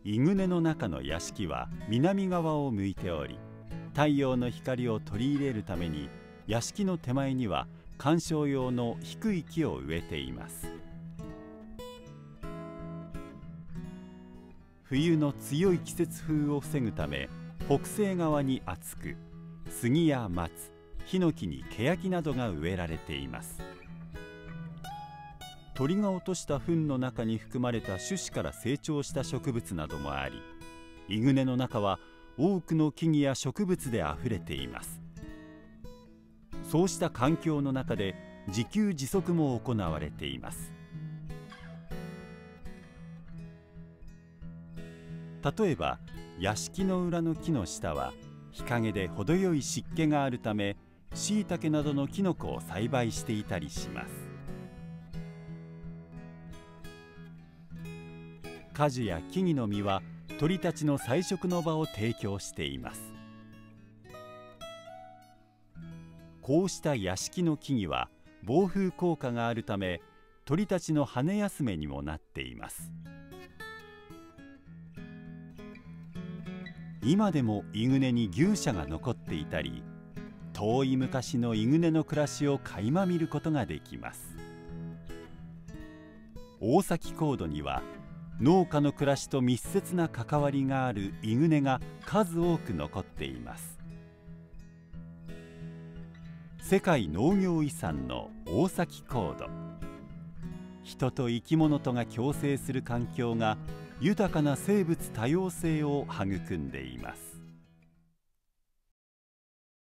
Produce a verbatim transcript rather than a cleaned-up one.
伊畝の中の屋敷は南側を向いており、太陽の光を取り入れるために屋敷の手前には観賞用の低い木を植えています。冬の強い季節風を防ぐため、北西側に厚く杉や松、ヒノキにケヤキなどが植えられています。鳥が落とした糞の中に含まれた種子から成長した植物などもあり、伊畝の中は多くの木々や植物であふれています。そうした環境の中で自給自足も行われています。例えば屋敷の裏の木の下は日陰で程よい湿気があるため、しいたけなどのキノコを栽培していたりします。果樹や木々の実は鳥たちの採食の場を提供しています。こうした屋敷の木々は防風効果があるため、鳥たちの羽休めにもなっています。今でも伊畝に牛舎が残っていたり、遠い昔の伊畝の暮らしを垣間見ることができます。大崎高土には農家の暮らしと密接な関わりがある伊畝が数多く残っています。世界農業遺産の大崎高土。人と生き物とが共生する環境が豊かな生物多様性を育んでいます。